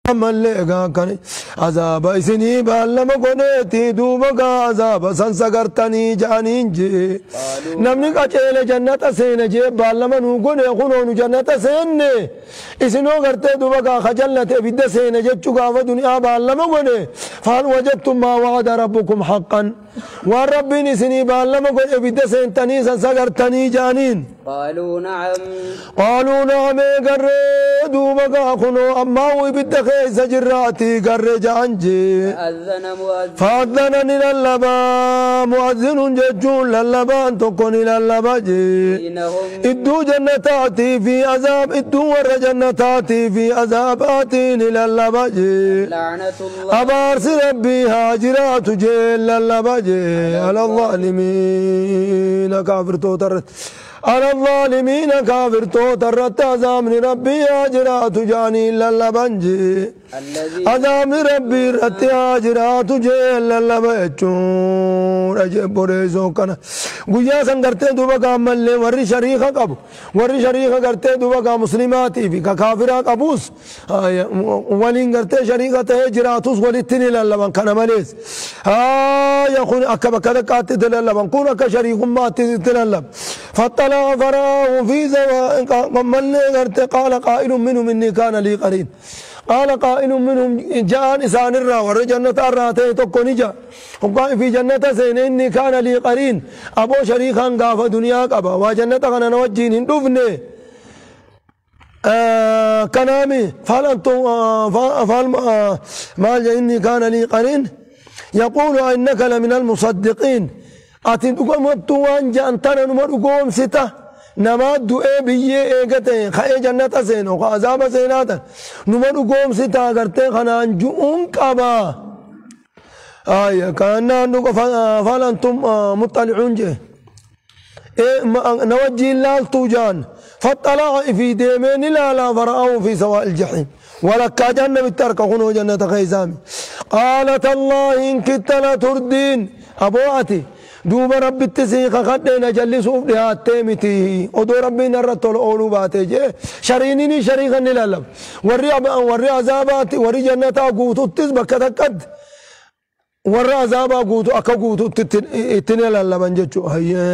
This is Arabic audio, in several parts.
ملقا كان عذاب إسني بالما قنيتي دوبك عذاب سنسقرتني جانين جي نمني قچيل جنة سين جي بالما نوغن يخونون جنة سين إسنو قرتي دوبك خجلت بيد سين جيتشو قاف دنيا بالما قني فهل وجدتم ما وعد ربكم حقا والربين إسني بالما قني بيد سين تني سنسقرتني جانين قالوا نعم قر دوبك خنو أما وبيد خيس جراتي قر جانجي فأذن للبا مؤذن ججون للبان تكون للبا جي إدو جنتاتي في عذاب إدو ور جنتاتي في عذاباتي للبا جي أبارس ربي هاجرات جي للبا جي على الظالمين كافر توترت على الظالمين كافر توترت عذاب ربي هاجرات جاني للبنجي عذاب ربي رت هاجرات جي للبا جون أجيب بريزو كنا قويا سنگرتے دوبا کامل لے ورّی شریخہ قبو ورّی شریخہ کرتے دوبا کا مسلماتی بھی کافرہ قبوس ولین کرتے شریخہ تے جراتوس ولیتنی للبن کنا ملیس يخون أكا بكذا تللبن كون أكا شريك ما تللب فطلع فراه في زواء قال قائل منهم إني كان لي قرين قال قائل منهم جاء إنسان الرا ور جنة الراتي تكوني جاء وقال في جنة سين إني كان لي قرين أبو شريكا قاف دنيا قبا وجنة كان نوجين هندوفني كنامي فالأنتم ما إني كان لي قرين يقول إنك لمن المصدقين أتندقوا متوان جانتنا نمرقوم ستا نماد بيه إيجته خي جنة سين وعذاب سيناتا نمرقوم ستا قرتي خنان جون كابا كأن عندك فلنتم مطلعون جه نوجي الله توجان فاطلع في ديمين لا فرأوا في سواء الجحيم ولكا جنة بالترك خنو جنة خيزامي قالت الله إن كنت لتردين أبواتي دوب رب التسيخ خدنا جلسوا بها تيمتي ودو ربي نرت الأولو باتي جي شرينيني شريخا نلالب وري عذابات وري جنة قوتو تزبك تكد وري عذابا قوتو أكا قوتو تنلالب انجتشو هيا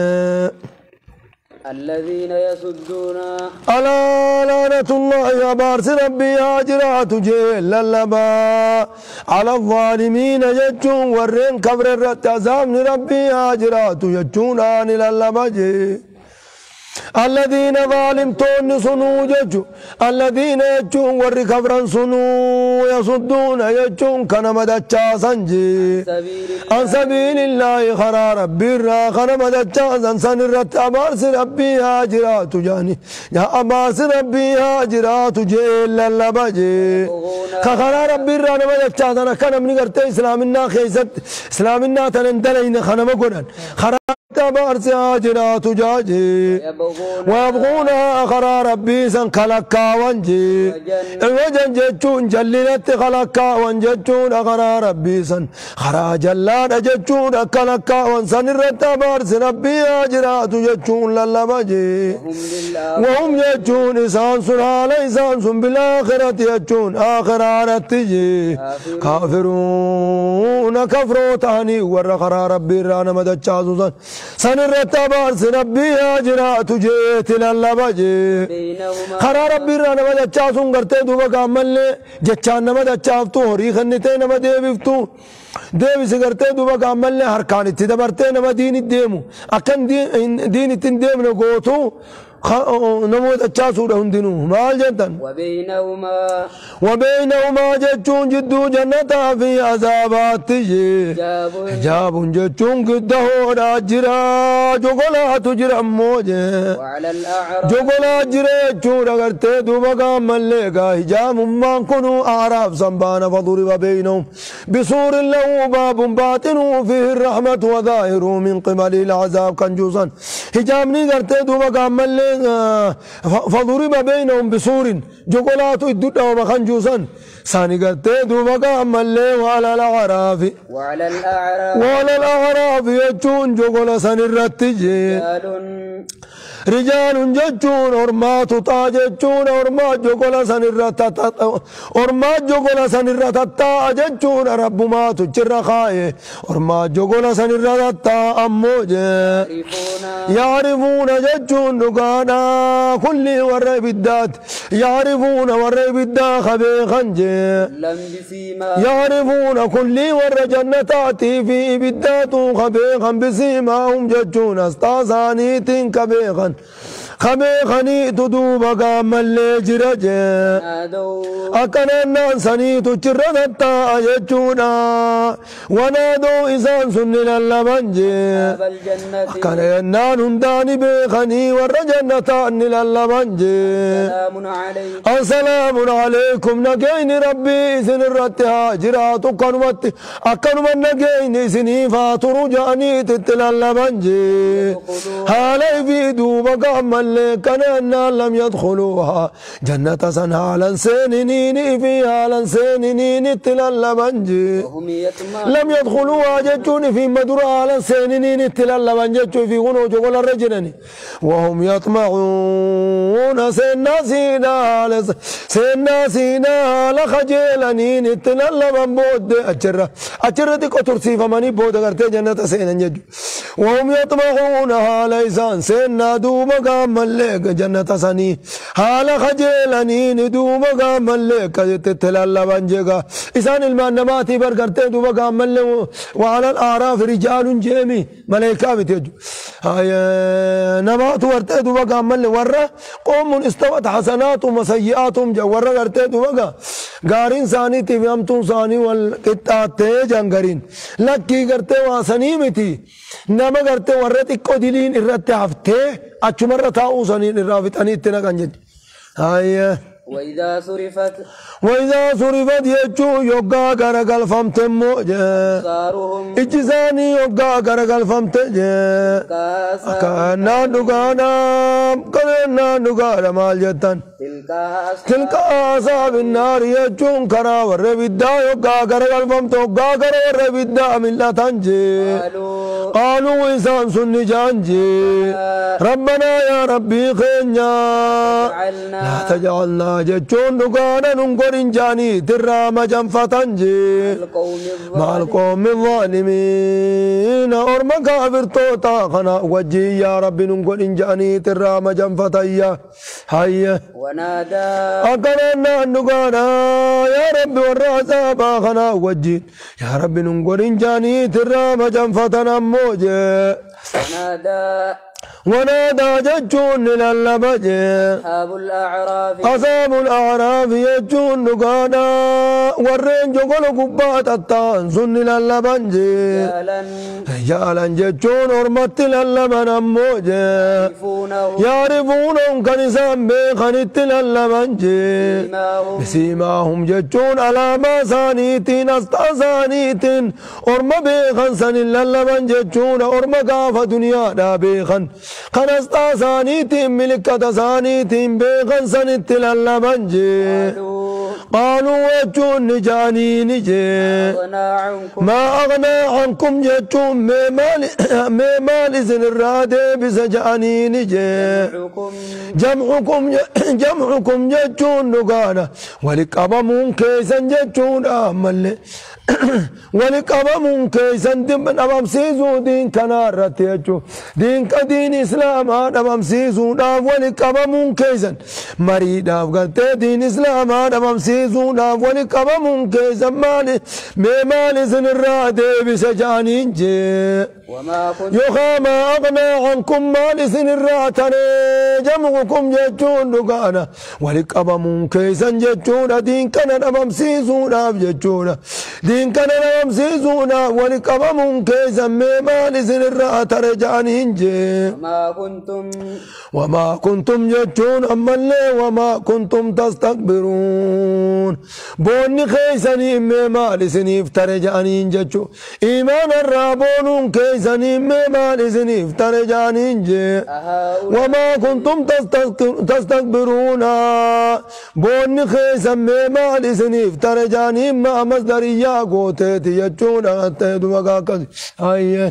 الذين يصدون ألا لعنة الله يا بارس ربي هاجرات جيل للبا على الظالمين يجون ورين كبر الرت عذاب ربي هاجرات يجون آن للبا جيل الذين ظالمتون سنو ججو الذين يجون ور كبرا سنو يصدون يجون كنمد الجاسنجي عن سبيل الله خرا ربي را كنمد الجاسن سنرت أبارس ربي هاجرات جاني يا أبارس ربي هاجرات جيل للبجي خرا ربي را نمد الجاسن كنمني قرت إسلامنا خيست إسلامنا تنندلين خنم قرن خرا أبارس هاجرات جاجي ويبغون آخر ربي سن خلقا وانجي الوجن جتون جللت خلقا وانجتون آخر ربي سن خرا جلان جتون خلقا وانسن الرتبار ربي آجرات جتون للبجي وهم جتون إسان سنال إسان سن بالآخرة جتون آخر رتجي كافرون كفروا تاني ور خرا ربي رانا مدچازو سن الرتبار ربي آجرات جيت للبجي خرا ربي رانا مدچاسون غرتي دوبا كامل جچان نمدچافتو هوري خنتي نم ديبفتو ديبس غرتي دوبا كامل هركان تي دبرتي نم دين ديمو اكن دين تين ديم نغوتو نمود أتشاسو لهم دينو مال جنتن وبينهما جتشون جدو جنتا في عذابات تجي حجاب جتشون قده راجرا جوغلا تجرى موجه جوغلا جرى جتشون اگرتے دوبا ملقا حجاب من كنوا أعراف سنبان فضرب بينهم بسور له باب باطن فيه الرحمة وظاهر من قبل العذاب كنجوسا حجاب نگرتے دوبا ملقا فضرب بينهم بسور جوكولات الدود وما خنجوسا ساني قرتي دوبا قام اللي وعلى الأعراف وعلى الأعراف يجون جوكولا ساني الرتجي رجال ججون أرمات طاججون أرمات جوكولا ساني الرتتا أرمات جوكولا ساني الرتتا ججون رب ما تجر خايه أرمات جوكولا ساني الرتتا أموجه يعرفون ججون نقانا كل ورى بالدات يعرفون ورى بالدا خبي خنجي يعرفون كل ورى جنتاتي في بالدات خبي خن بسيماهم ججون استاذانيت كبيخن خبيخني تدوب قام اللي جرج أكن الناس سنيت جردتا يجونا ونادوا إذا سنن اللبنج أكن الناس هنداني بيخني والرجنتا نل اللبنج السلام عليكم نجين ربي إذن الرتها جرات كنوت أكن من نجين سني فاتر جاني تتل اللبنج هالي في دوب قام كأننا لم يدخلوها جنة سنها لنسينين فيها لنسينين تلالبنجي لم يدخلوها جتون في مدرها لنسينين تلالبنجي في غنو جغل الرجلين وهم يطمعون سينا سينا لخجلنين تلالبن بود أجرة كترسي فماني بود غرتي جنة سينا وهم يطمعونها ليسان سينا دوب قام ملك جنة سني حال خجلني ندوم قام ملك تتلال بنجيغا إسان المانماتي برقرتين دوم قام ملك وعلى الأعراف رجال جيمي ملائكة بتجو هاي نمات ورتين دوم قام ملك ورّا قوم استوت حسناتهم وسيئاتهم جو ورّا قرتين دوم قارين ساني تفهمتون ساني والقطات جنگرين لكي قرتين واسني متي نما قرتين ورّتي قدلين إرتي حفتي أشمر تاؤ سنين الرافت أنيتنا كنجد هاي وإذا صرفت يجو يوغا غرغل فمتمو إجزاني يوغا غرغل فمتجي كانا نغانا مال جتن تلك أصحاب النار يجون كرا وربدا يوغا غرغل فمتو يوغا غرغل وربدا من لا تنجي قالوا إنسان سني جانجي ربنا يا ربي خينيا لا تجعلنا جتون نقانا ننقرن جاني ترى مجنفتنجي مع القوم الظالمين أرمى كافر توتا خنا وجي يا رب ننقرن جاني ترى مجنفتيا هيا ونادى أكرنا نقانا يا رب والرعزابا خنا وجي يا رب ننقرن جاني ترى مجنفتنا موجي ونادى ججون للبج أصحاب الأعراف يجون نقانا ورين جغل قبات التان سن للبنج رجالا ججون أرمت للبن أموج يعرفونهم كنسان بخنت للبنج بسيماهم ججون على ما سانيتين استأسانيتين أرم بخن سن للبن ججون أرم قاف دنيا دا بخن خنستا سانيتين ملكة سانيتين بيغن سنت للبنجي قالوا وجون نجاني نجي ما أغنى عنكم جتون ميمال إذن الرادي بسجاني نجي جمعكم جتون نقانا ولقبمون كيسا جتون أمالي ولقبمون كيسا دمن أمام سيزو دين كنارة يجو دين كدين إسلام أمام سيزو داف ولقبمون كيسا مريد أفغلت دين إسلام أمام سيزو داف ولقبمون كيسا ميمال إذن الرادي بسجاني نجي يخاما أغنى عنكم مال إذن الراتني جمعكم جتون نقانا ولقبمون كيسا جتون دين كان أمام سيزو داف جتون دين كان أمام سيزو داف ولقبمون كيسا ميمال إذن الراتني جاني نجي وما كنتم جتون أما اللي وما كنتم تستكبرون تستكبرون بوني خيسني مال سنيف ترجانين جتشو إيمان الرابون كيسني مال سنيف ترجانين جي وما كنتم تستكبرون بوني خيسن مال سنيف ترجانين ما مصدريا قوتي يجتشون أتيدو وقاكس أيه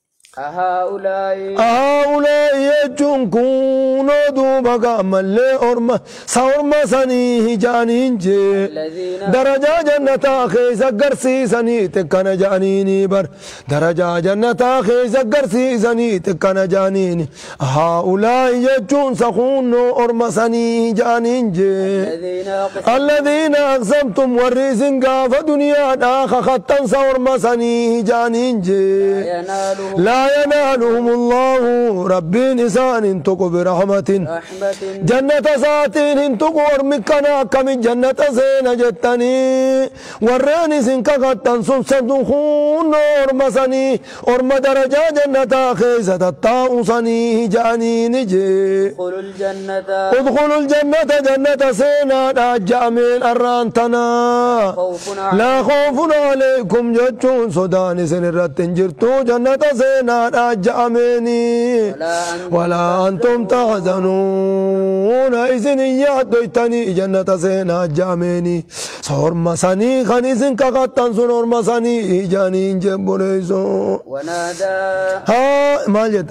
أهؤلاء يجون كونوا دوبا ملي أرما سورما سني جانين جي درجة جنة خيس قرسي سني تكن جانيني بر درجة جنة خيس قرسي سني تكن جانيني هؤلاء يجون سخونوا أرما سني جانين جي الذين أقسمتم ورزن قاف دنيا داخ خطا سورما سني جانين جي لا ينالهم الله ربي نسان انتقوا برحمة جنة ساتين انتقوا ورمكنا كم جنة سين جتني وراني سنك قطن سبسدوا خون ورمسني ورم درجة جنة خيزة الطاوسني جاني نجي ادخلوا الجنة جنة سينا جامين الرانتنا لا خوف عليكم جتون سوداني سنرات جرتو جنة سينا جاميني ولا أنتم تحزنون إذن يعدويتني جنة سينا جاميني صور مساني خنيسن كاقاتن سنور مساني جانين جبوليسو ونادى ها ما جد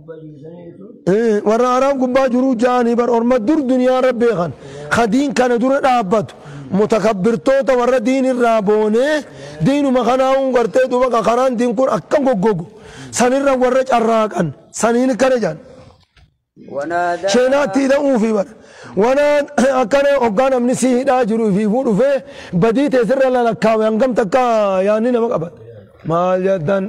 ورا عرب قبا جرو جاني بر أرمى دور دنيا ربي خان خدين كان دور الأعباد متكبر توتا ورا دين الرابوني دين مخناون قرتي دوبا خران دين كور أكام قوقو سنيرا ورج الراقن سنين كرجان شيناتي دعو في بر وانا أكان أوغان أمني سيدا جرو في بورو في بدي تسر للكاوي أنقم تكا يعني نمك أبد ما جدن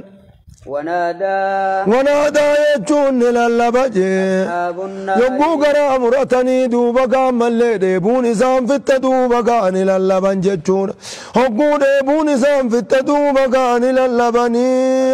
ونادى يجون للبجي يبو غرا مرتني دوبا ملي ديبون إسام في التدوبا للبن جتشون هقو ديبون إسام في التدوبا للبني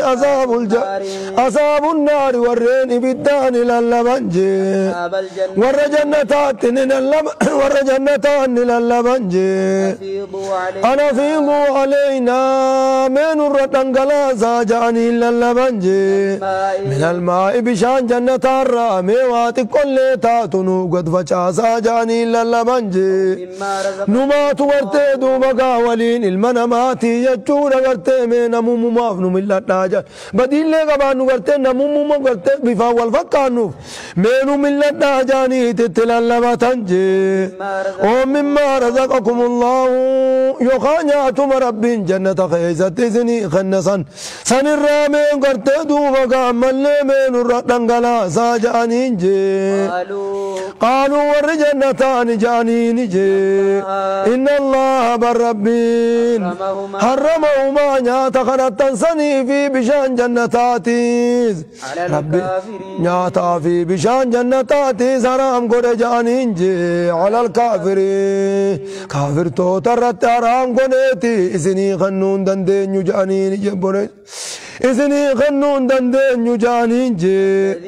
أصاب النار ورين بدان للبن جي ور جنتات ور جنتان للبن جي أنا فيضوا علينا من الرتنقلا زاجاني للبنجي من الماء بشان جنة الرامي واتي كل تاتنو قد فشاسا جاني للبنجي نمات ورتي دوبا ولين المنماتي يجون ورتي من نموم مافنو من لتناجا بدين لغا بانو ورتي نموم ورتي بفا والفقانو منو من لتناجاني تتلالبتنجي ومما رزقكم الله يخانياتم ربين جنة خيزة زني خنسا سن الرامي قرت دوبا ملي من الرتنقلا ساجانين جي قالوا ور جنتان جانين جي إن الله بالربين حرمهما نيات خنتا سني في بشان جنتاتيز ربي نياتا في بشان جنتاتيز حرام قد جانين جي على الكافرين كافر تو ترت حرام قدتي إذني خنون دندين جانين جبوني إذني خنون دندين جانين جي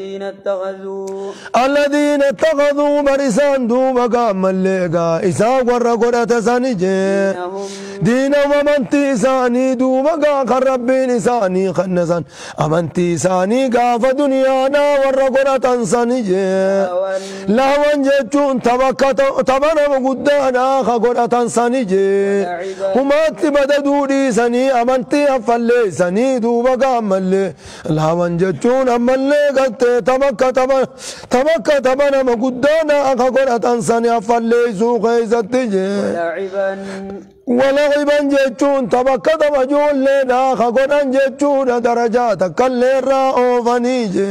الذين اتخذوا برسان دوبا ملقا إسا ورقرة ساني جي دينهم أمنتي ساني دوبا خربين ساني خنسان أمنتي ساني قاف دنيانا ورقرة ساني جي لهوان جيشون تبنا مقدانا خقرة ساني جي همات بددوا دي ساني أمنتي أفلي ساني دوبا ملي لهوان جيشون أملي قلت تبكى تبنا مقدانا خقرة ساني أفلي سوق يزتجي ولعبا جيشون تبكى تبجون لنا خقرا جيشون درجات كاللي راء فنيجي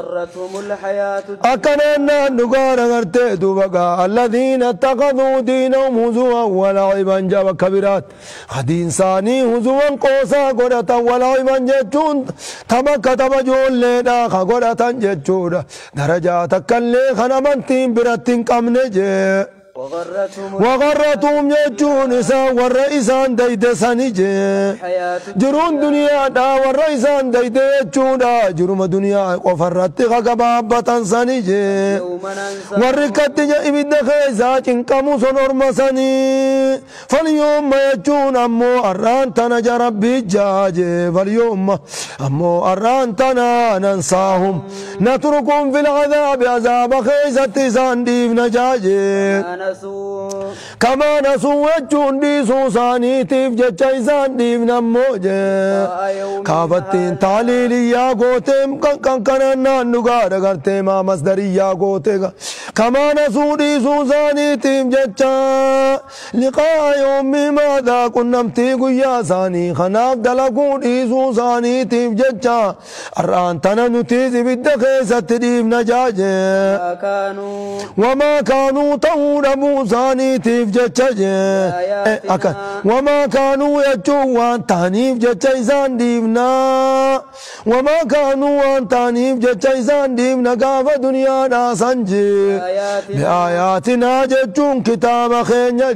أكننا نقار غرتيتو بقى الذين اتخذوا دينهم هزوا ولعبا جاب كبيرات خدين ساني هزوا قوسا قرة ولعبا جيشون تبكى تبجون لنا خقرة جيشون درجات كاللي خنمنتين برتين كم نجي وغرتهم يجون إسان والرئيسان ديد سنجي جرون دنيا دا والرئيسان ديد يجون جرم دنيا وفرت غبابة سنجي والركت جائب الدخيزة كمو سنور مسني فاليوم يجون أمو أران تنجى ربي جاجي فاليوم أمو أران تنا ننساهم نتركهم في العذاب عذاب خيزة سانديف نجاجي كما نسوا يجون ديسو سانيتيف جتشاي سانديف نموجي كافتين تعليلي يا قوتم كان كان نغار غرتي ما مصدري يا قوتي كما نسوا ديسو سانيتيف جتشا لقاء يومي ماذا كنمتي قيا ساني خناف دلقون ديسو سانيتيف جتشا الران تنا نتيزي بالدخيسة تديف نجاجي وما كانوا طول موساني تيف جتشاجي وما كانوا يجوان تانيف جتشايزان ديفنا وما كانوا وان تانيف جتشايزان ديفنا قاف دنيا ناسنجي بآياتنا جتشون كتاب خينيا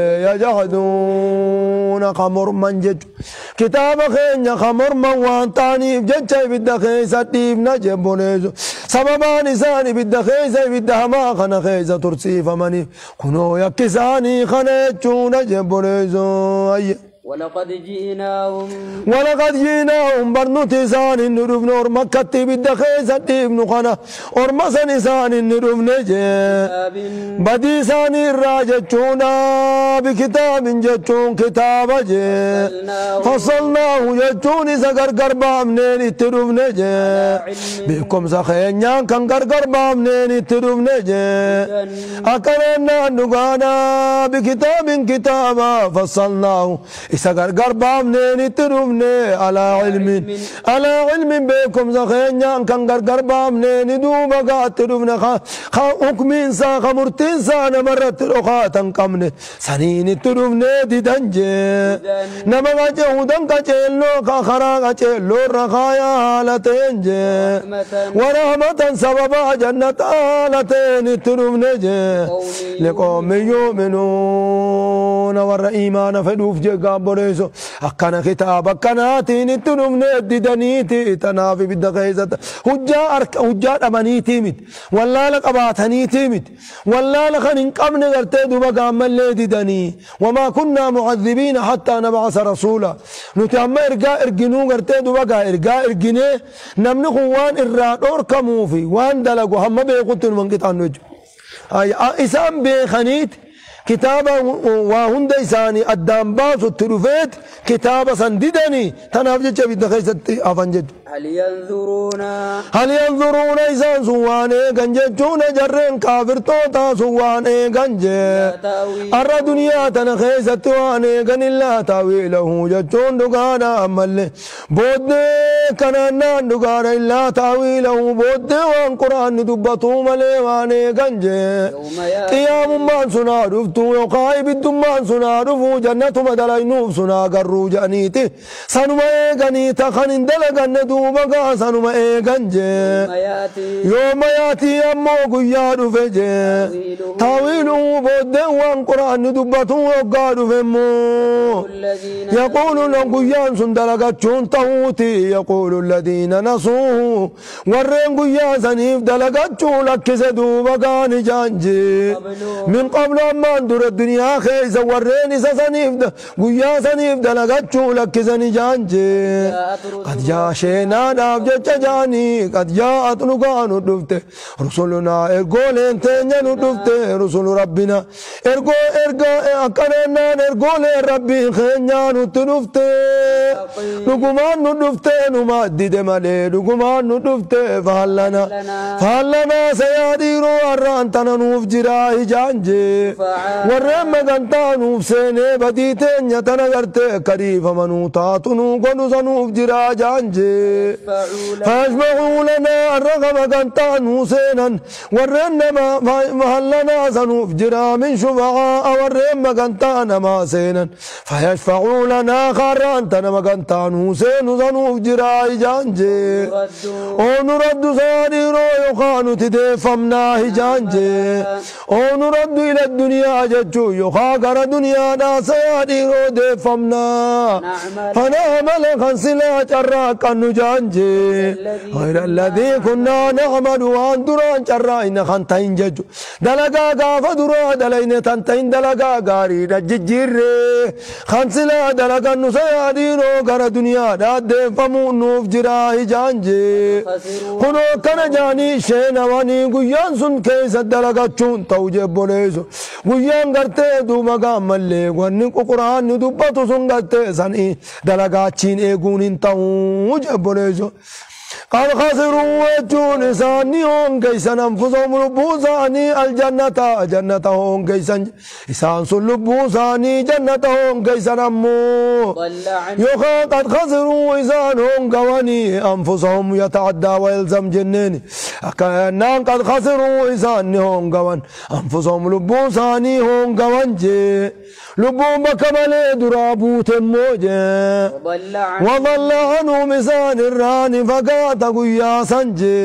يجحدون خمر من جتشون كتاب خينيا خمر من وان تانيف جتشاي بالدخيسة ديفنا جبونيزو سببان إساني بالدخيسة بالدهما خنا خيزة ترسي فمني كنو يكساني خنيتشون جبونيزو ولقد جئناهم برنو تسان النروف نور مكة بالدخيزة ابن خنا ورمسن إسان النروف نجي بدي ساني الراجتشونا بكتاب جتشون كتاب جي فصلناه جتشون سقر قربا منين التروف نجي بكم سخينيان كان قربا منين التروف نجي أكرنا نقانا بكتاب كتابا فصلناه إسقر قربا منين التروفني على علم بكم زخينيا كان قربا منين دوبا قات تروفنا حكمين سا خمرتين سا نمرت رخاتا قمني سنين التروفني دي دنجي نمغا جهودن كجيلو كخرا كجيلو رخايا هالتينجي ورحمة سببا جنة هالتين التروفني لقوم يؤمنون ور إيمان فدوف جيقا بوليسو أكنا كتاب أكنا تين التنم ندي دنيتي تنافي بالدقيزة هجا أمانيتي مت ولا لك أباتنيتي مت ولا لك ننقم نغرتي دوبا قامل ليدي دني وما كنا معذبين حتى نبعث رسولا نتعمى إرقاء إرقنو غرتي دوبا إرقاء إرقني نمنخ وان إرادور كموفي وان دلقو هم بيقوتن من قطع نجو إسان بيخنيت كتابا وهند إساني الدام باسو التلوفيت كتابا سنددني تنافجج بالدخيسة أفنجد هل ينظرون إسان سواني غنججون جرين كافر توتا سواني غنجي أرى دنيا تنخيسة واني غن الله تاويله ججون دقانا أمالي بود كنانا دقانا إلا تاويله بود وان قرآن دبطو ملي واني غنجي قيام من سنارف يقايب الدمان سنا رفو جنة مدلينوف سنا قرو جانيتي سنما ايغانيتا خنين دلقن دوبقا سنما ايغانجي يوم ياتي امو قيادو فجي تاويلو بود وان قرآن دبتو وقادو فمو يقول لهم قيان سندلقاتشون تهوتي يقول الذين نصوه ورين قيان سنيف دلقاتشون لكس دوبقا نجانجي من قبل أمان دور الدنيا خيزة ورين سنيف قيا سنيف دلقاتشو لكسني جانجي قد جاء شينا نابجة جاني قد جاءت نقان ندفت رسولنا ارقولين تنجا ندفت رسول ربنا ارقو اكرنا ارقولين ربي خينيا ندفت نقمان ندفت نمادد مالي نقمان ندفت فهلنا سياديرو الران تننوف جراي جانجي ورم مغنتانوف سيني بديتين يتنغرتي كريف منوطاتنو قنوزنوف جرا جانجي فاشبعوا لنا الرغم مغنتانو سينا ورن محلنا سنوف جرا من شفعاء ورم مغنتانا ما سينا فيشفعوا لنا خارانتنا مغنتانو سينو سنوف جرا جانجي ونرد ساديرو يخانو تدفمنا جانجي ونرد إلى الدنيا ججو يخا غر دنيا دا سيادي رود فمنا فنعمل خنسلا جراك النجانجي غير الذي كنا نعمل وان دران جرائنا خنتين ججو دلقا غافا درا دلين تنتين دلقا غاري رججير خنسلا دلقا نسيادي رو غر دنيا دا دفمو نوف جراهي جانجي خنو كان جاني شين واني قيان سن كيس دلقا چون توجه بوليسو قيان غرتي دوما غامل واني قرآن ندوبتو سن غرتي سني دلقا چين ايقون انتو جبوليسو قال خسروا وجون إساني هون كيسان أنفسهم لبوساني الجنة جنة هون كيسان إسان سلبوساني جنة هون كيسان أمو يخا قد خسروا إسان هون قواني أنفسهم يتعدى ويلزم جنيني أكينان قد خسروا إسان هون قوان أنفسهم لبوساني هون قوان جي لبوم بكمالي درابوت موجي وضل عنهم إسان الراني فقات قويا سنجي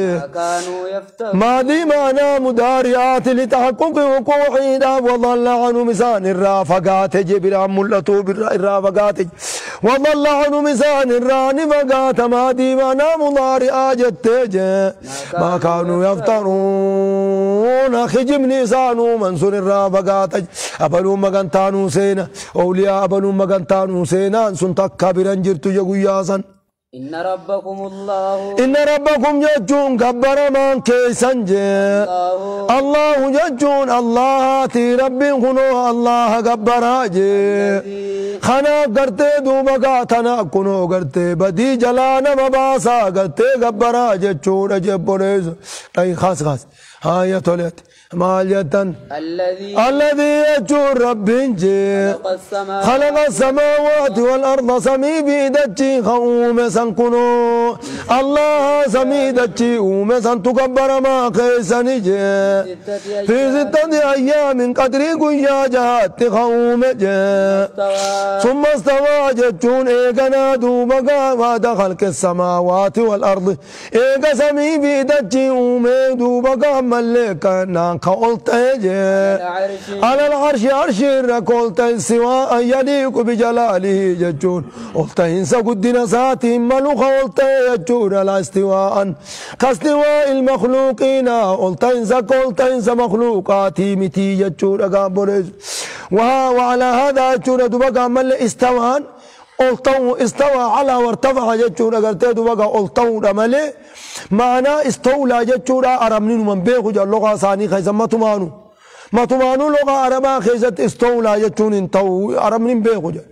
ما دي معنا مداريات لتحقق وقوعي داب وضل عنهم إسان الرافقات جبرا ملتو بالرافقات وضل عنهم إسان الراني فقات ما دي معنا مداريات جتجي ما كانوا يفترون خجم نسانو منصور الرافقات أبلو مغانتانو سينا أولياء أبلو مغانتانو سينا سنتك كبيرا جرتو يقويا إن ربكم الله إن ربكم ججون كبر من كيسان الله ججون الله تي ربي خنو الله كبر خنا قرتي دوبا تنا كنو قرتي بدي جلانا مباسا قرتي كبر ججون جبونيز أي خاص هاي تولت مالية الذي يجور ربي خلق السماوات والأرض سمي بيدتي خوم سنكنو الله سمي دتي ومسن تكبر ما قيسني في 6 أيام قدري قيا جهات خوم ثم استوى جتون إيقنا دوبقا ودخل السماوات والأرض إيقا سمي بيدتي ومي دوبقا ملكا قلت على العرش عرش قلت سواء يليق بجلاله ججون قلت انسى قدنا ساتي ملوخ قلت يجون على استواء كاستواء المخلوقين قلت انسى مخلوقاتي متي ججون وعلى هذا ججون دبقى مل استوان استوى على وارتفع ججون قلت دبقى قلتو رملي معنى استولى جتشورا أرمنين من بيخو جا اللغة ثاني خيزا ما تمانو لغة عربا خيزت استولى جتشون انتو أرمنين بيخو جا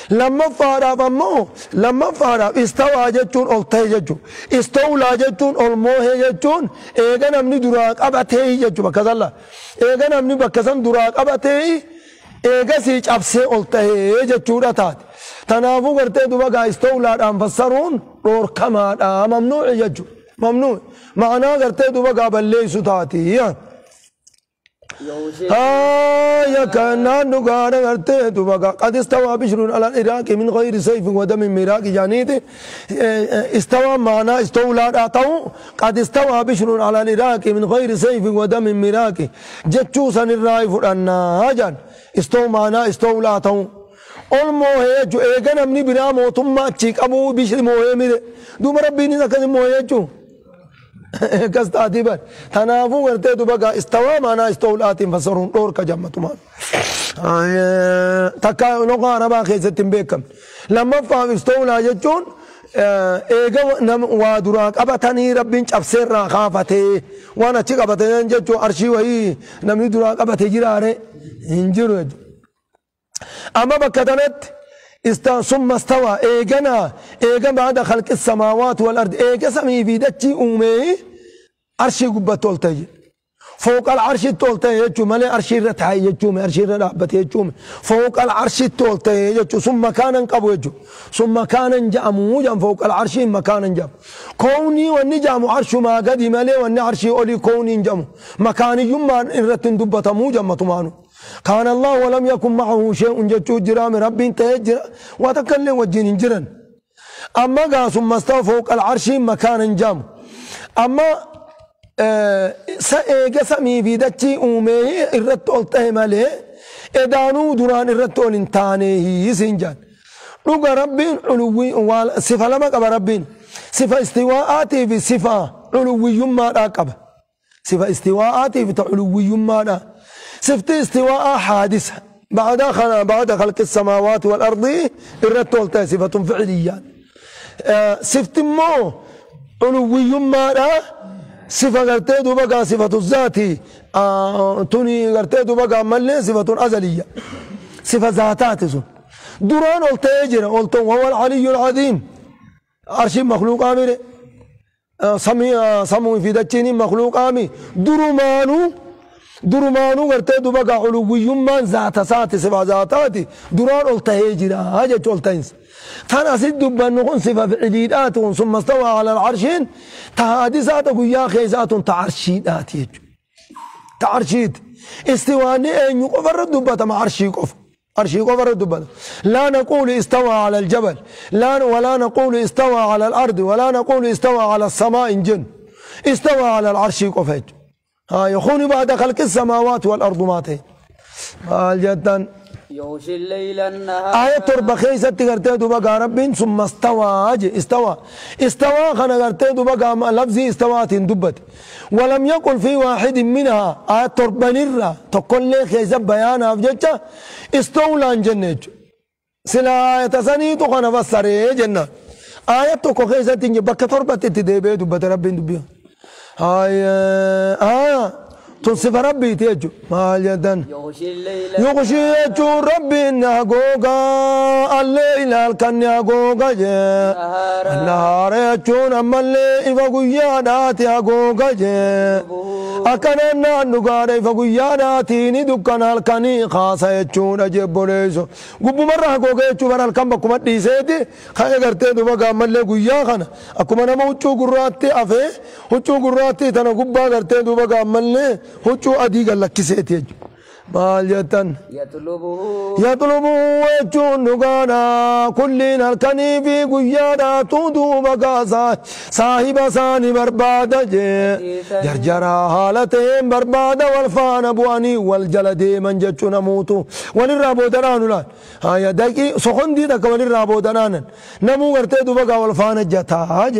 لما فارا استوى جتشون ألتهي جتشون استولى جتشون ألموهي جتشون إيغا نمني دراك أبتهي جتشون بكذا الله إيغا نمني بكذا دراك أبتهي إيغا سيج أبسي ألتهي جتشورا تات تنافو قرتي دوبا استولى أنفسرون رور كما ممنوع جتشون ممنوع معناه قرتي دوبا قابل ليسو تاتي يا كان نقار قرتي دوبا قد استوى بشر على العراق من غير سيف ودم مراق جانيت استوى معنا استولى اتو قد استوى بشر على العراق من غير سيف ودم مراق جچو سن الرايف ان جان استو معنا استولى اتو الموه جو ايغن امني بنا موتما چيق ابو بشر موه مير دوم ربيني نكن موه جو كستاتيبا تنافو ورتي دوبا استوى معنا استولات فسرون دور كجمتما تكا لغه عربا خيزتين بكم لما فهم استولى جون ايغا نم وادراك ابتني ربين چفسر خافته وانا چي قبتن جو ارشي وهي نمني دراك ابته جراره انجرو اما بكتنت ثم استوى ايغا بعد خلق السماوات والارض ايغا سمي بيدتي امي عرشي قبت تولتي فوق العرش تولتي يجو مالي عرشي رتحي يجو عرشي رابط يجو فوق العرش تولتي يجو ثم كان قبو يجو ثم كان جامو جام فوق العرش مكان جام كوني والنجام عرش ما قد مالي والنعرشي اولي كوني جام مكان يما رتن دبتمو جمتمانو كان الله ولم يكن معه شيء جتشو جرام رب تهجر وتكلم وجين جرا اما قاس ثم استوى فوق العرش مكان جام اما سأيق سمي في دتي أمي الرد قلته مالي إدانو دران الرتول انتاني يسنجان لغا ربين علوي صفة لما قبل ربين صفة استواءاتي في صفة علوي يما راقب صفة استواءاتي في علوي يما را صفة استواء حادثة بعد خلق السماوات والأرض الرتول صفة فعلية صفة مو علوي يما را صفة قرتي دوبا صفة الذاتي توني قرتي دوبا ملي صفة أزلية صفة ذاتات سن دران التاجر قلتم وهو العلي العظيم عرش مخلوق آمر سمو في دجين مخلوق آمي درمانو قرتي دوبا علوي يمان ذات ساتي صفة ذاتاتي دران التاجر هاجة قلتين تانا سيد دبان نقول صفة فعليات ثم استوى على العرشين تهادسات ويا خيزات تعرشيدات تعرشيد استواني ان يقفر الدبة مع عرشي قفر الدبة لا نقول استوى على الجبل ولا نقول استوى على الأرض ولا نقول استوى على السماء جن استوى على العرش قفج يخوني بعد خلق السماوات والأرض ماتين الجدًا يغشي الليل النهار آية تربة خيسة تغرتي دوبا ربين ثم استوى خنا غرتي دوبا لفظي استوات دبت ولم يقل في واحد منها آية تربة نرى تقول لي خيسة بيانا أفجتها استولى جنة سلا آية سنيتو خنا فسره جنة آية تقول خيسة تنجي بك تربة تتدبي دوبا ربين دوبيا آية تصف ربي تيجو مال يدن يغشي يجو ربي نهجوجا الليل الكن يهجوجا النهار يجون أما الليل فقويا ناتي يهجوجا أكننا نقار فقويا ناتي ندكنا الكني خاصة يجون أجيب بوليسو قبو مرة يهجوجا يجو برا الكم بكم تيسيتي خايا قرتي دوبا أما الليل قويا خنا أكما نما وچو قراتي أفه وچو قراتي تنا قبا قرتي دوبا أما الليل هو أديك لك سيتيج ماليتن يطلبه وجون نقانا كلنا الكني في قيادا تودو بقاسا صاحب ساني بربادة جرجرا حالتين بربادة والفان بواني والجلدي من جتشو نموتو وللرابو دنانو لا هيا داكي سخن دي داك وللرابو دنانا نمو غرتيدو بقا والفان جتاج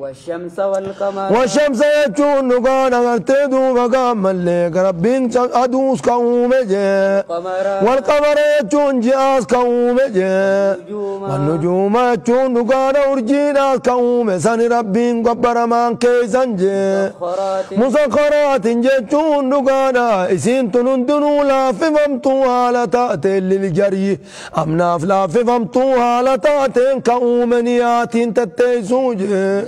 والشمس يجون نقانا غرتيدو بقا ملك ربين أدوس كومي والقمر يجون جاس كومي والنجوم يجون نقانا ورجيناس كومي سن ربين قبر مان كيسان مسخرات يجون نقانا اسين تنندنو لاففمتو على تأتي للجري أمناف لاففمتو على تأتي كومنيات تتيسوج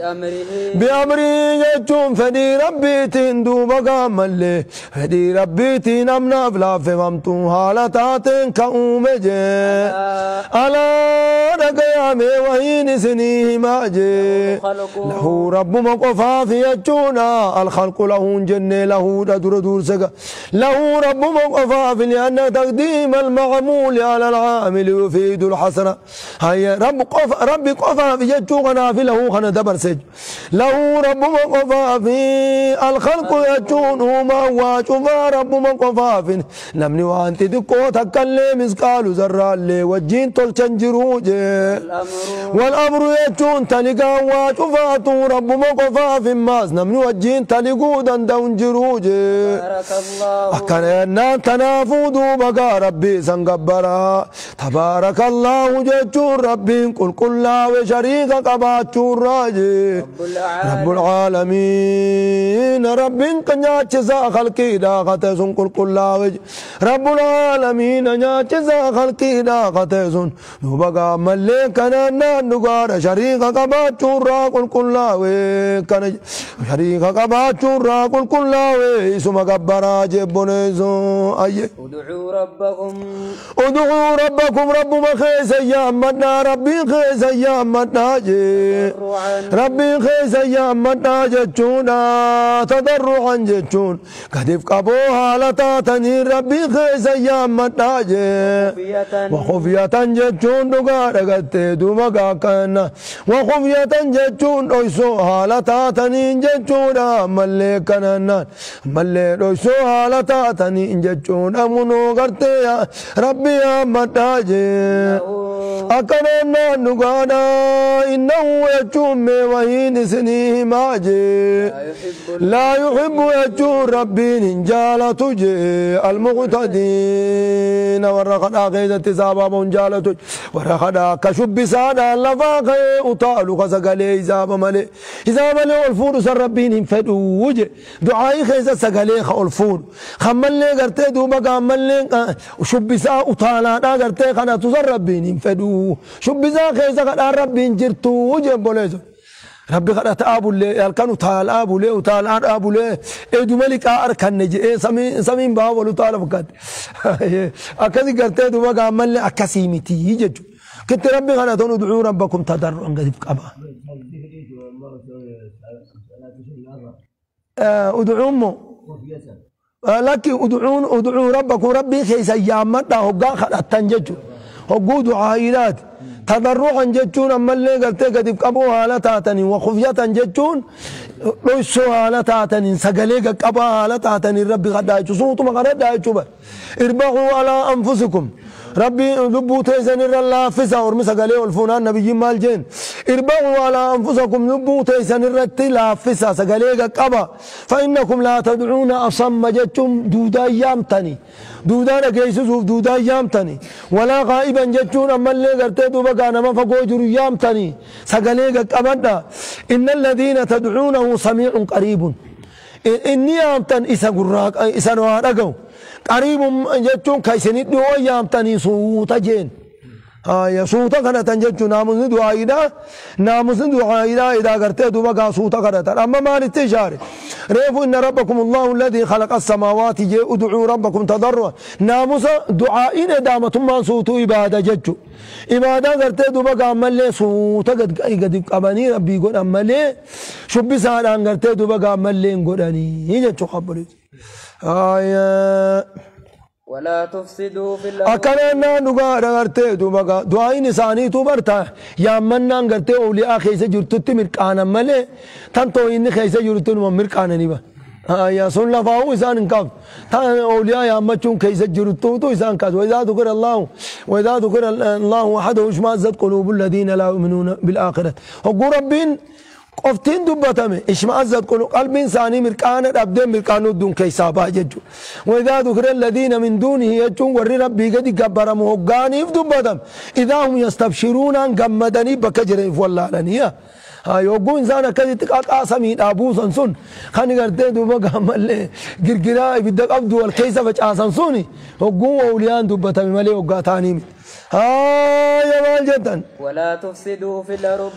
بأمري يجون فدي ربي تندوبا قامل فدي ربي تنمنا فلا فهمتو حالتاتين كأومجي على رقيامي وهين سنيه ماجي له رب مقفا في يجونا الخلق له جنة له دور دور سقا له رب مقفا في لأن تقديم المعمول على العامل يفيد الحسنة هيا ربي قفا في يجونا في له خنا دبر سج له رب مقفا في الخلق يجون ما هو شوفا رب مقفا في نمني وانت دكو تكلم مسكال زرع لي وجين تلتنجروج والأمر يجون تلقا وشوفا رب مقفا في الناس نمني وجين تلقو دندون جروج أكن تنافود بقى ربي سنقبرا تبارك الله جتون ربي كل لا وشريك قباتون راجي رب العالمين رب كنيا جزا خلقي دا قتسون كل لا رب العالمين نيا جزا خلقي دا قتسون نبغى ملكنا نغار شريك قباتون را كل لا كن شريك قباتون را كل لا اسم قبرا جبونيزو اي ادعوا ربكم رب ما خيس يا منا ربي خيس يا منا ربي ربي خيس يامنا جتشونا تضرعا جتشون كدف قبوها لتاتني ربي خيس يامنا وخفية جتشون دقارقت دوما قاكنا وخفية جتشون ريسوها لتاتني جتشونا ملكنا ملي ريسوها لتاتني جتشون أمنو قرتي ربي يامنا أكرنا نقانا إنه يجوم وهين سنيه ماجي لا يحب يجوم ربي نجالة تجي المقتدين ورقنا غيزة سابا منجالة تجي ورقنا كشب سانا لفاق أطالو خسقلي إزاب ملي والفور سر ربي نفدو وجي دعائي خيزة سقلي خالفور خمال لي قرتي دوبا قامل لي وشب سا أطالا قرتي خنا تسر ربي نفدو شب سا خيزة قد ربي نجرتو وجي بوليزو ربي قد أتابو لي يالكانو تال أبو لي وتال أبو لي إدو ملك أركن نجي سمين باولو تال فقط أكسي قرتي دوبا قامل لي أكسيمتي يججو كنت ربي قد أتونو دعو ربكم تضرعا قد يفقبا ادعو أمو لكن ادعو ربكم ربي خيس يامنا هقا خلطان ججو هقو دعائلات تضرعا ججون أما اللي قلت قد يفقبوها لتاتني وخفية ججون ليسوها لتاتني سقليق قباها لتاتني ربي قد دايشو صوتما قد دايشو اربعوا على أنفسكم ربي لبو تيسن الرلافسة ورمسا قليه والفونان نبي مال جين اربعوا على أنفسكم لبو تيسن الرلافسة سقليه قبا فإنكم لا تدعون أصم جتم دودا يامتني دودا نكيسوف دودا يامتني ولا غائبا جتون أما اللي قرتي دوبا نما فقوجر يامتني سقليه قبدا إن الذين تدعونه سميع قريب إني يامتن إسا قراق إسا نوارقو قريب جتون كيسني دو يامتني صوتا جين يا صوتا كانت تنجتو ناموس دعائنا إذا قرتي دوبا صوتا كانت أما ما نتجاري ريفوا إن ربكم الله الذي خلق السماوات ادعوا ربكم تضرعا ناموس دعائنا دامة ما صوتو إبادة جتو إبادة قرتي دوبا أمالي صوتا قد قباني ربي قد أمالي شبي سالان قرتي دوبا أمالي قداني جتو خبري ولا تفسدوا في الأرض أكلنا نقار غرتي دوبا دعائي نساني توبرتا يا منان غرتي أولياء خيسة جرتو مركانا ملي تنتو إني خيسة جرتو مركانا نيبا يا سن لفاو إسان انكاف تان أولياء يا مچون خيسة جرتو تو إسان كاز وإذا ذكر الله وحده اشمأزت قلوب الذين لا يؤمنون بالآخرة وقو ربين قفتين دبتامي اشمأزت قلب إنساني مركانا أبدين مركانو دون كيسابا ججو وإذا ذكر الذين من دونه يجون ور ربي قد قبر مهقاني دبتام إذا هم يستبشرون أن قمدني بكجرين فوالله لنيا يوقو إنسان كذي تقاقا سمين أبو سنسون خاني قرتين دوبا قامل لي قرقراء بدك أبدو والكيسة فجأة سنسوني وقو أوليان دبتامي ملي وقاتاني يا مالجدا ولا تفسدوا في الأرض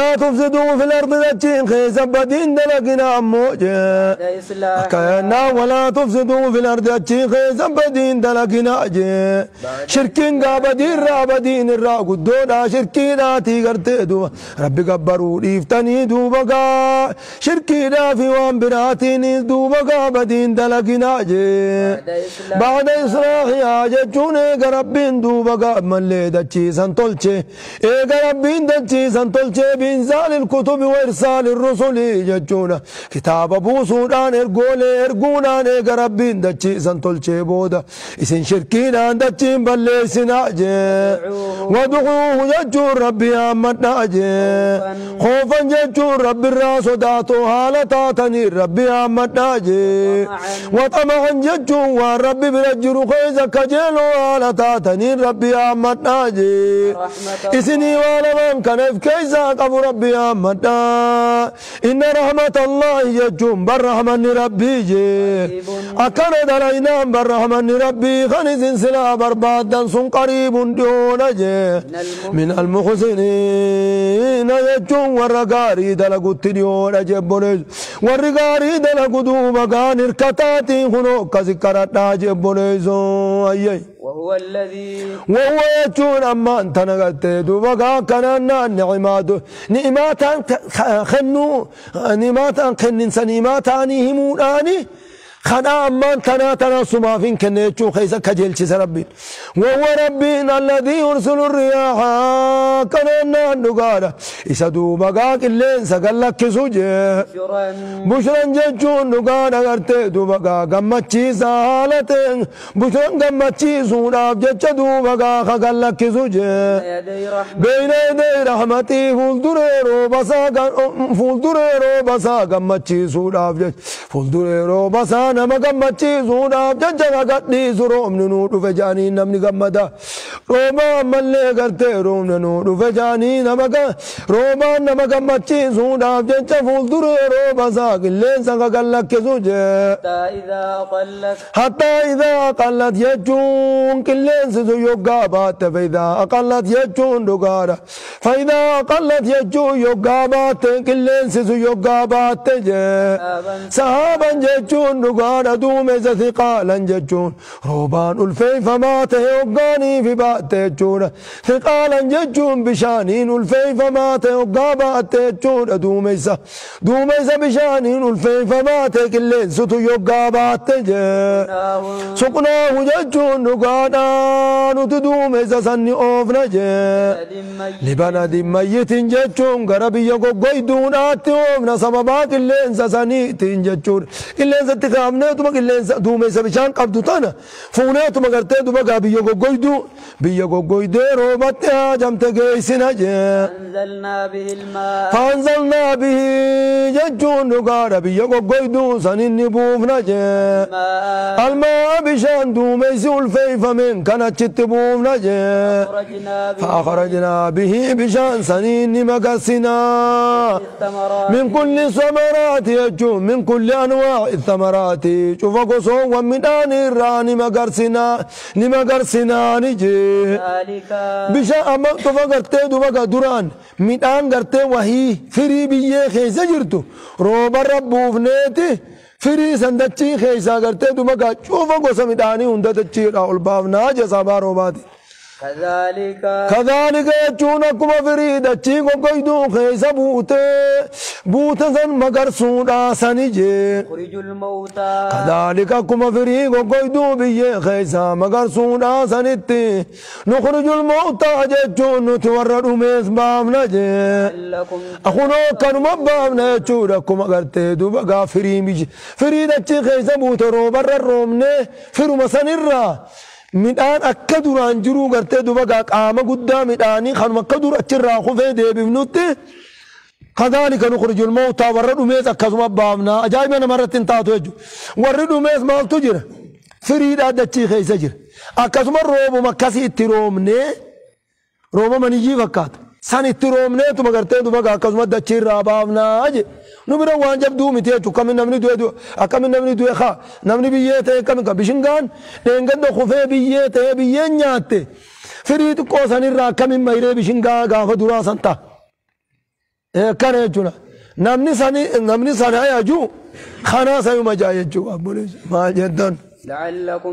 ذاتين خيسا بدين دلقنا أموجا كينا ولا تفسدوا في الأرض ذاتين خيسا بدين دلقنا أجي شركين قابدين رابدين الراقودونا شركينا تيغرتي دوبا ربي قبروا ليفتني دوبا شركينا في وانبراتين دوبا بدين دلقنا أجي بعد إصلاح يا جتشوني قربين دوبا ملي دچي سنتولچه ايغا ربين دچي سنتولچه بإنزال الكتب وإرسال الرسل جچونا كتاب بوسودان ارغونان ايغا ربين دچي سنتولچه بودا اسن شركينا دچي بلي سناجه ودعوه جچور ربي امتنا اجه خوفا جچور ربي الراس داتو حالتاتني ربي امتنا اجه وطمعا جچور ربي برجر خيزا كجلو حالتاتني ربي أمتناجي إسني ولمن كان كيسا قبو ربي أمتنا إن رحمة الله يجوم بالرحمن ربي جي أكن دلينا بالرحمن ربي خنز سلا بربادا سن قريب دون جي من المحسنين يجوم ورقاري دلقوت ديون جبونيز ورقاري دلقو دوبا كان اركتاتي خنوك ذكرت جبونيزو أيي وهو الذي وهو يجون أما أنت نقلت دوبا كان نعماته نعمات خنو نعمات خنن سنعمات همون آني خنا أما تنا سما فين كنيتشو خيسا كجيل شيس ربي وهو ربي الذي يرسل الرياح كننا نقارا إسدو بقاك اللين سقلك كسوجي بشرا ججون نقارا غرتي دو بقا قمتشي سالتين بشرا قمتشي سوناف ججا دو بقا خقلك كسوجي بين يدي رحمتي فولدريرو بسا قمتشي سوناف جج فولدريرو بسا nama gammachiisuudhaaf jajjaga gadhiisu roobni nuu dhufe jaanii namni gammada roobaa ammallee gartee roobni nuu dhufe jaanii roobaan nama gammachiisuudhaaf jecha fuulduree rooba isaa qilleensa gagallakkisu jee hattaa idaa aqallat jechuun qilleensi sun yoggaa baatte faayidaa aqallat jechuun dhugaadha faayidaa aqallat jechuun yoggaa baatte qilleensi sun yoggaa baatte jee sahaaban jechuun dhugaadha duumessa thiqaalan jechuun roobaan ulfeeyfamaa ta'e hoggaanii fi baatte jechuudha thiqaalan jechuun bishaaniin ulfeeyfamaa ta'e hoggaa baatte jechuudha duumessa bishaaniin ulfeeyfamaa ta'e qilleensitu yoggaa baatte jee suqnaahu jechuun dhugaadha nuti duumessa sanni oofna jee libanadin mayyitin jechuun gara biyya goggoyduudhaatti oofna sababaa qilleensa saniitiin jechuudha qilleensatti kaafneetuma qilleensa duumessa bishaan qabdu tana fuuneetuma gartee dubagaa biyya goggoydee roobatti haajamte geessina jee faanzalnaa bihi jechuun dhugaadha biyya goggoyduu saninni buufna jee almaa bishaan duumessi ulfeeyfameen kan achitti buufna jee fa'akharajnaa bihi bishaan saninni magarsinaa min kulli samaraati jechuun min kulli anwaa'i thamaraati cufa gosoowwan midhaan irraa ni magarsinaa ni jee bishaan amma cufa gartee dubaga duraan midhaan gartee wahii firii biyyee keessa jirtu roobarra buufneeti firii sandachii keessaa gartee dubaga cufa gosa midhaanii hunda dachiidha ol baafnaa jeesabaa roobaati كذلك يجونكم فريد تشيكو قيدو خيسا بوته سن مگر سودا سنجي كذلك كما فريد قيدو بيه خيسا مگر سودا سنتي نخرج الموتى جون نتورد ميس بامنا جي أخونو كانوا مبامنا يجودكم مگر تيدو بقى فريد تشيك خيسا بوته روبر الرومني فرو مسنرا midhaan akka duraan jiru gartee dubagaa qaama guddaa midhaanii kanuma akka dur achirraa kufee deebifnutti kadhalika nukhrijul mawtaa warra dhumees akkasuma baafnaa ajaa'iba namarratti hin taatu jechuudha warri dhumees maaltu jira firiidhaa dachii keessa jira akkasuma roobuma akkasii itti roobnee rooba maniyyii fakkaata san itti roobneetuma gartee dubagaa akkasuma dachiirraa baafnaa jedhe نبرة وانجب دوم تيجو كم نمني دو أكم نمني دو خا نمني بيجته كم كبيشنغان لينغن دو خفه بيجته بيجنياته فريد كوسان الرا كم مايره بيشنغا غاف دورا سانتا كانه جونا نمني سانه يجو خانا سيو مجا يجو أبوليس ما جدًا لعلكم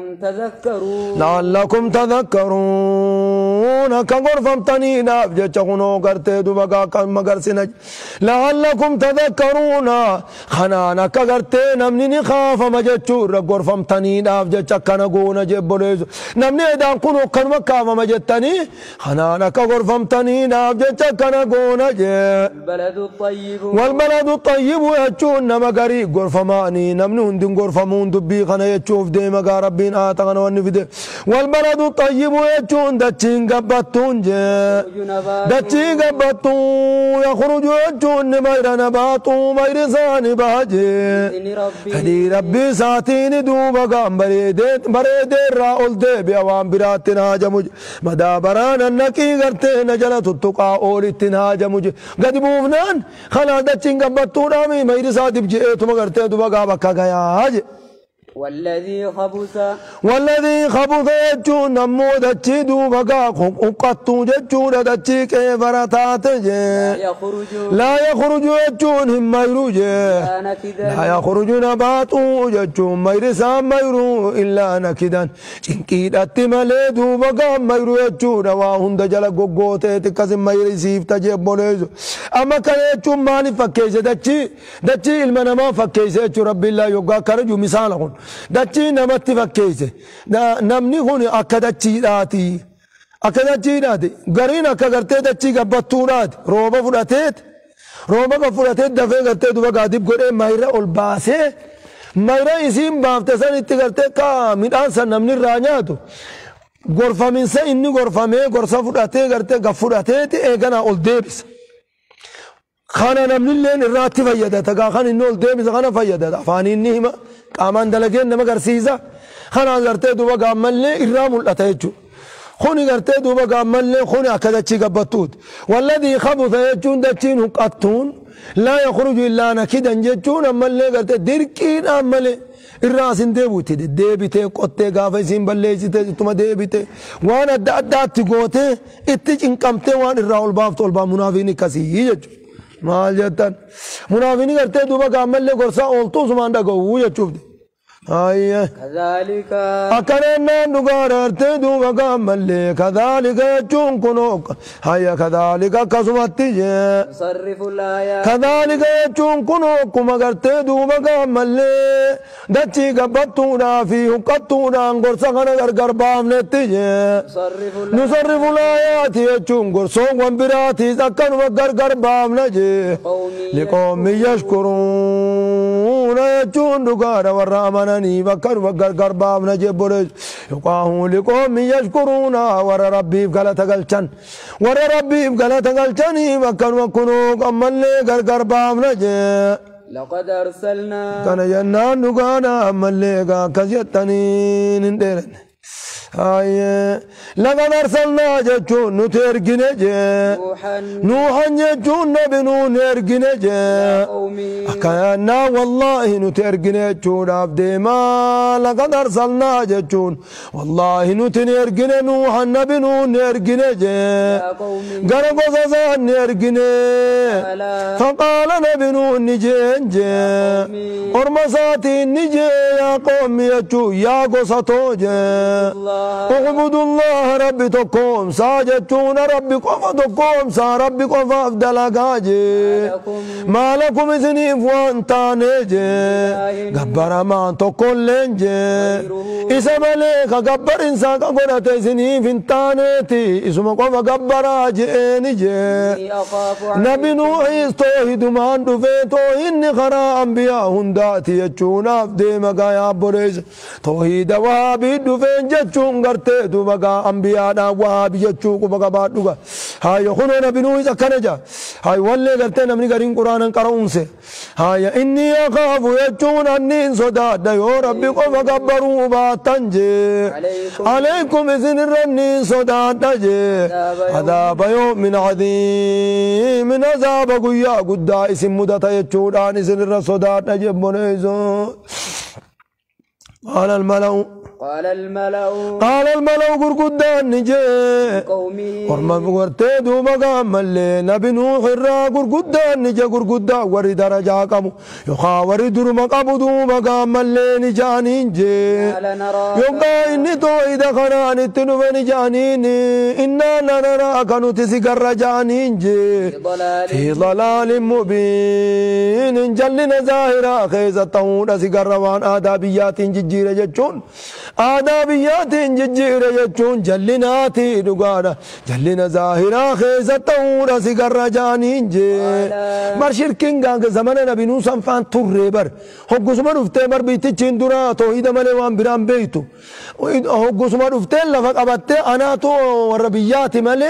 تذكرون كغرفم تنينا بجچونو کرتے دوبا کم مگرسنا لعلكم تذكرون خنانا كغرتے نمني خاف مجچور غرفم تنينا بجچكنا غونا جبولز نمني دان كونو كن مكاف مجتني خنانا كغرفم تنينا بجچكنا غونا ج والبلد الطيب يچون مغري غرفماني نمنون دين غرفمون دبي خنا يچوف ديما ربنا آتانا ونفده والبلد الطيب يجون دچين قبطون دچين قبطون يخرج يجون مير نباتو مير ساني باجي فدي ربي ساتين دوبا قام بريد الرأول دي بيوان براتنا جمج مدابرانا نكي غرتين جلت التقا أولتنا جمج قد بوفنان خلا دچين قبطون آمي مير ساتي بجئتو مغرتين دوبا قابكا غيا والذي خبث والذي خبث يجون نمو دچي دوبا قطو جچون دچي كفرتات لا يخرج يجون هم ميروج لا يخرج نباتو جچون ميرسا ميرو إلا نكدا چنكي دت ملي دوبا ميرو يجون واهند جل غوغوت تكسم ميرسيف تجبولز اما كان يجون مالي فكيس دچي المنما فكيس رب الله يوغا كرجو مثالهم دچي نمت فكيسه نمني هون اكدچي داتي غرين اكغرتي دچي غبطورات روبا فداتت دفه غرتي دوبا غادب غدي مايرا الباسه مايرا اسيم بافتسن اتغرتي كا ميدان سن نمني رانياتو غرفا من سا اني غرفا مي غرسا فداتي غرتي غفداتت ايغنا اول ديبس خانا نمني لين راتي فيدا تغا خان انول ديبس خانا فيدا فاني اني قامان دلگين نما غرسيزا خانا غرتي دوبا غامل إرام الاتيجو خوني غرتي دوبا غامل خوني اكدچي غبطوت والذي خبث يجون دچين قطون لا يخرج الا نكدا جچون امل غرتي دركين امل الراس ديبوتي ديبيتي قوتي غافسين بليسيتي تما ديبيتي وانا دات غوتي اتچنقمتي وان الراول بافتول با منافقين كسي يجو مال جتن منافقين غرتي دوبا غامل غرسا اولتو زمان دغو يچوب كذلك أكرنا نقاررت دوبا كمل كذلك يجون كنوك هيا كذلك كسمتي صرف الآيات كذلك يجون كنوك مغرت دوبا كمل دچي غبطونا فيه قطونا غرسغنا غرغر بامنتي نصرف الآيات يجون غرسون وانبراتي زكن وغرغر بامنجي لقوم يشكرون يجون نقار والرامن بكر وغرغر بابنا جبرج يقاهون لقوم يشكرون ور ربي غلط غلچن ور ربي غلط غلچن بكر وكنو امل غرغر بابنا لقد ارسلنا كان ينان نغانا امل غا كزيتنين ندرن لقد أرسلنا جتون نترجنا نوحا جتون نبنو نرجنا كأننا والله نترجنا جتون عبدي ما لقد أرسلنا جتون والله نترجنا نوحا نبنو نرجنا قرب زازان نرجنا فقال نبنو نجين ورمساتي نجي يا قوم يجو يا قصتو اعبدوا الله ربي تقوم ساجتون ربي قفا تقوم سا ربي قفا افدل قاجي ما لكم اذنين وانتانيجي قبر ما تقول لنجي اسم عليك قبر انسان قبرت اذنين فانتانيتي اسم قفا قبر اجينيجي نبي نوحي توحيد مان دفيتو اني خرا انبياء هنداتي يجون افدي مقايا بريز توحيد وابي دفين جتون غرتي دوبا انبياء دا وابي جچو کو بغا بادوگا هاي خونو نبي نو اذا كنجا هاي ولي غرتي نمني غرين قران قرون سے هاي اني اخاف يجون اني صدا يا ربي کو غبروا باتنجي عليكم اذن رني صدا دجي عذاب يوم من عظيم من عذاب قيا قدا اسم مدتا يجودان اذن الرصدا دجي بنيزو قال الملأ غرغدان نجي ورما غرتي دوبا غمل نبي نوح الرا غرغدان نجي غرغدا ور درجا قم يخاور درم قبو دوبا غمل نجانين جي يوكا اني تو اذا خنان تنو نجانين انا نرى كانوا تسغر جانين جي في ضلال مبين جلنا ظاهرا خيزتون سغر وان آدابيات ججيره جچون آدابيات ججيره جچون جلناتي دغادا جلنا ظاهرا خيزتون سغر جانين جي بر شركين غان زمان نبي نو سنفان توربر حقسما دفته بر بيت چندرا توحيد ملي وان برام بيتو حقسما دفته لفقبت انا تو ربيات ملي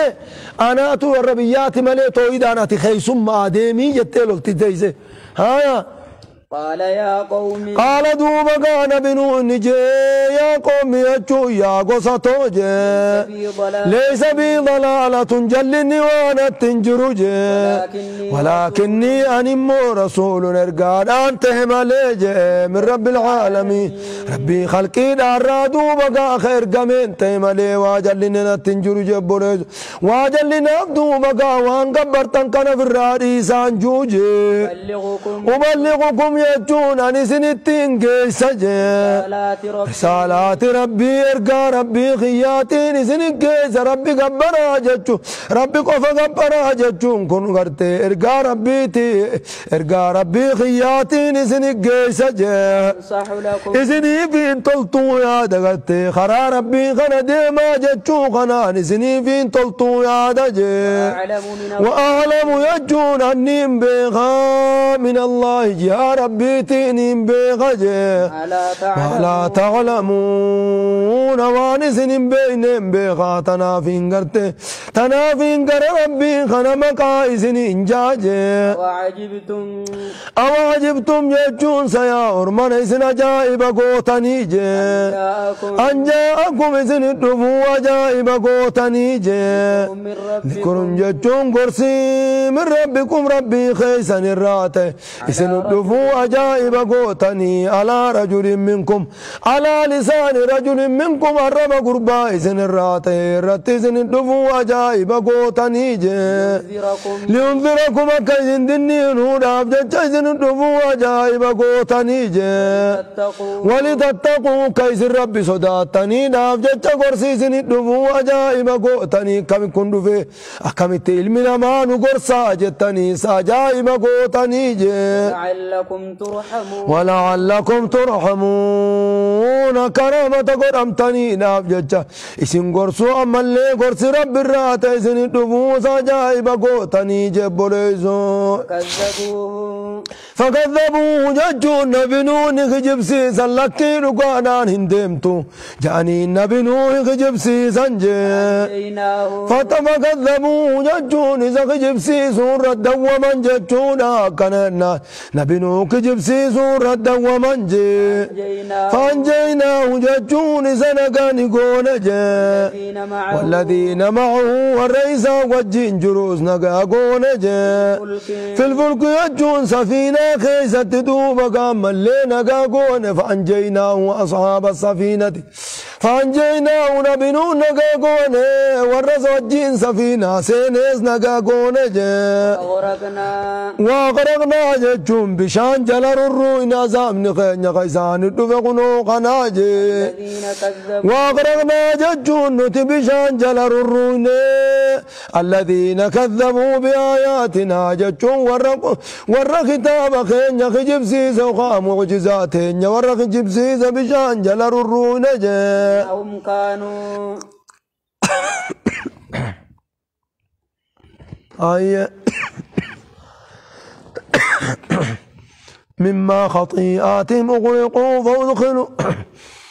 توحيد انا خيسم ادمي يتلوت تيزه هايا قال يا قوم قال دوبا كان بنو نجي يا قوم يجو يا قصتو ليس بي ضلالة جلني وانا تنجرج ولكني أنمو رسول ارقاد أنت هماليج من رب العالمين ربي خلقي دارا دوبا خير قمين تهمالي واجلني تنجرج بوليج واجلني دوبا وان قبرتن كان في الرئيسان جوج أبلغكم يجون أني سنتين قيسج رسالات ربي ارقى ربي خياتين سنين قيس ربي قبرا ججو ربي قفا قبرا ججون كن غرتي ارقى ربي خياتين سنين قيسج إسني فين طلتو يا دغتي خرا ربي خنا ديما ججو خنا إسني فين طلتو يا دجي وأعلم يجون أني بيغا من الله يا ربي تيني بيغا ولا تعلمون وانسن بينهم بيغا تنافين قرتي تنافين قر ربي خنا مقايسن انجاج أوعجبتم يجون سيا أرمان إسن أجائب قوتني جي أن جاءكم إسن الدفو أجائب قوتني جي ذكر ججون قرسي من ربكم ربي خيسن الراتي إسن الدفو أجائب قوتني على رجل منكم على لسان رجل منكم الرب قربا إسن الراتي رتي إسن الدفو أجائب قوتني جي لينذركم أكيزن دنين هداب جج إسن الدفو أجائب قوتني جي ولتتقوا كيس الرب صداتني ناف جج قرسي إسن الدفو أجائب قوتني كم كندو في أكمت علمنا ما نقرصا جتني ساجائب قوتني جي ولعلكم ترحمون كرامة قرمتني ناف جج إسن قرصو أما اللي قرص رب الرات إسن الدفو ساجائب قوتني جبوليزو فكذبوه ججون نبنون خجبسي سلكي رقانان هندمتو جاني نبنون خجبسي سنجي فكذبوه ججون إذا خجبسي سورة دوامن ججونا كننا نبنون خجبسي سورة دوامن جي فانجيناه ججون إذا نقاني قون جي والذين معه والرئيس وجين جروس نقا قون جي في الفلك يجون سفينة خيسة دوبا قام اللي نقا قون فانجيناه وأصحاب السفينة فانجيناه نبنون نقا قون والرس وجين سفينة سينيس نقا قون جي وغرقنا ججون بشان جلر الروين أزام نخين خيسان الدفقنو قناجي وغرقنا ججون نتبشان جلر الروين الذين كذبوا بآياتنا ججون ورق كتاب خين خجبسيس وقام معجزاتين ورق جبسيس بشان جلر الروين هم كانوا آية مما خطيئاتهم أغرقوا فأدخلوا